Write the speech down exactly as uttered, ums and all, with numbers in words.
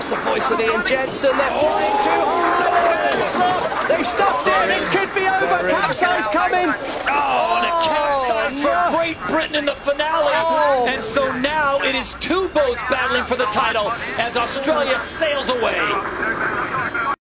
the voice of Ian Jensen. They're flying too hard. They're going to stop. They've stopped it. This could be over. Capsize coming. Oh, and a capsize for Great Britain in the finale. Oh. And so now it is two boats battling for the title as Australia sails away.